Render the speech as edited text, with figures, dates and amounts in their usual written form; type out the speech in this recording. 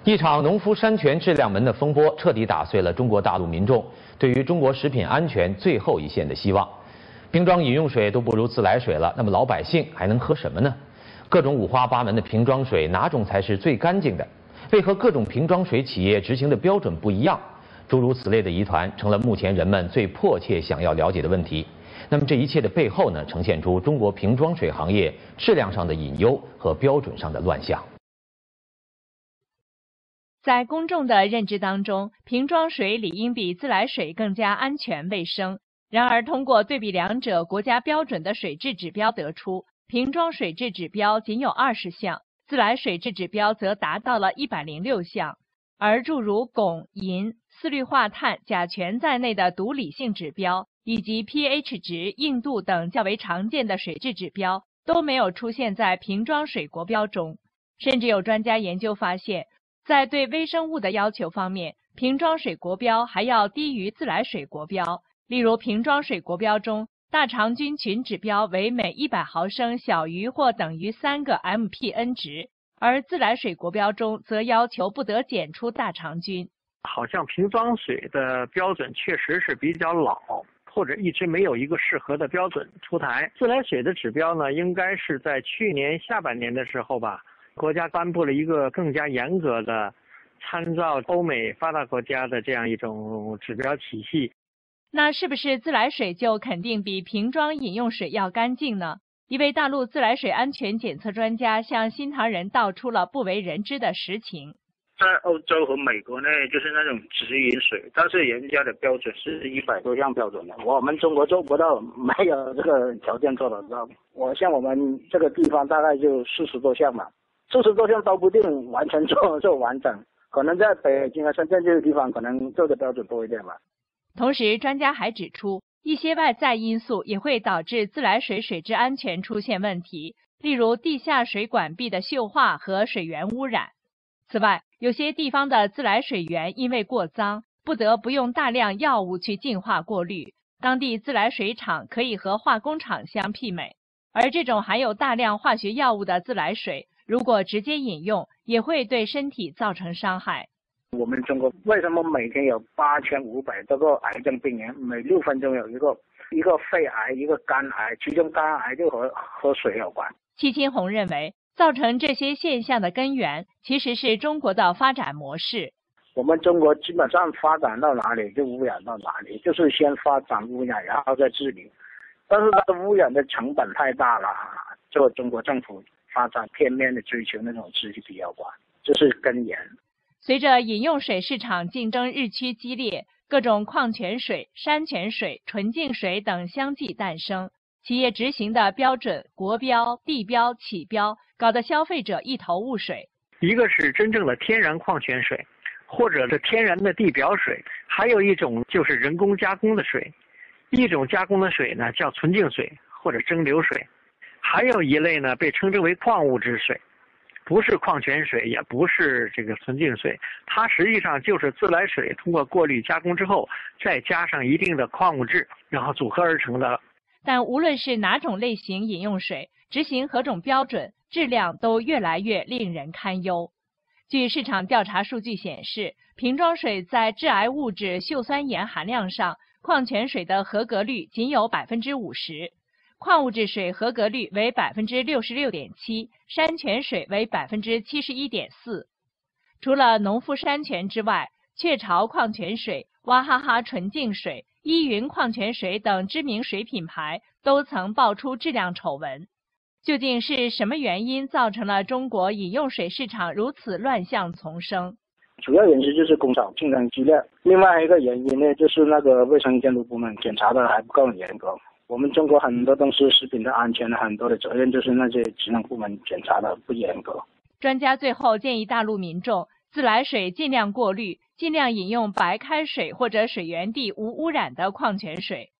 一场农夫山泉质量门的风波，彻底打碎了中国大陆民众对于中国食品安全最后一线的希望。瓶装饮用水都不如自来水了，那么老百姓还能喝什么呢？各种五花八门的瓶装水，哪种才是最干净的？为何各种瓶装水企业执行的标准不一样？诸如此类的疑团，成了目前人们最迫切想要了解的问题。那么这一切的背后呢，呈现出中国瓶装水行业质量上的隐忧和标准上的乱象。 在公众的认知当中，瓶装水理应比自来水更加安全卫生。然而，通过对比两者国家标准的水质指标得出，瓶装水质指标仅有20项，自来水质指标则达到了106项。而诸如汞、银、四氯化碳、甲醛在内的毒理性指标，以及 pH 值、硬度等较为常见的水质指标，都没有出现在瓶装水国标中。甚至有专家研究发现，在对微生物的要求方面，瓶装水国标还要低于自来水国标。例如，瓶装水国标中，大肠菌群指标为每100毫升小于或等于3个 MPN 值，而自来水国标中则要求不得检出大肠菌。 好像瓶装水的标准确实是比较老，或者一直没有一个适合的标准出台。自来水的指标呢，应该是在去年下半年的时候吧，国家颁布了一个更加严格的参照欧美发达国家的这样一种指标体系。 那是不是自来水就肯定比瓶装饮用水要干净呢？一位大陆自来水安全检测专家向新唐人道出了不为人知的实情。 在欧洲和美国呢，就是那种直饮水，但是人家的标准是100多项标准的，我们中国做不到，没有这个条件做得到。像我们这个地方大概就40多项吧，40多项都不定完全做完整，可能在北京和深圳这个地方可能做的标准多一点吧。 同时，专家还指出，一些外在因素也会导致自来水水质安全出现问题，例如地下水管壁的锈化和水源污染。此外，有些地方的自来水源因为过脏，不得不用大量药物去净化过滤，当地自来水厂可以和化工厂相媲美，而这种含有大量化学药物的自来水，如果直接饮用，也会对身体造成伤害。 我们中国为什么每天有8500多个癌症病人，每6分钟有一个肺癌，一个肝癌，其中肝癌就和水有关。 戚清洪认为，造成这些现象的根源其实是中国的发展模式。 我们中国基本上发展到哪里就污染到哪里，就是先发展污染，然后再治理。但是它的污染的成本太大了，就中国政府发展片面的追求那种治理比较快，这是根源。 随着饮用水市场竞争日趋激烈，各种矿泉水、山泉水、纯净水等相继诞生，企业执行的标准、国标、地标、企标，搞得消费者一头雾水。 一个是真正的天然矿泉水，或者是天然的地表水，还有一种就是人工加工的水。一种加工的水呢叫纯净水或者蒸馏水，还有一类呢被称之为矿物质水。不是矿泉水，也不是这个纯净水，它实际上就是自来水通过过滤加工之后，再加上一定的矿物质，然后组合而成的。 但无论是哪种类型饮用水，执行何种标准，质量都越来越令人堪忧。据市场调查数据显示，瓶装水在致癌物质溴酸盐含量上，矿泉水的合格率仅有50%。矿物质水合格率为66.7%，山泉水为71.4%。除了农夫山泉之外，雀巢矿泉水、娃哈哈纯净水、依云矿泉水等知名水品牌都曾爆出质量丑闻。究竟是什么原因造成了中国饮用水市场如此乱象丛生？ 主要原因就是工厂竞争激烈，另外一个原因呢，就是那个卫生监督部门检查的还不够严格。我们中国很多东西食品的安全，很多的责任就是那些职能部门检查的不严格。 专家最后建议大陆民众，自来水尽量过滤，尽量饮用白开水或者水源地无污染的矿泉水。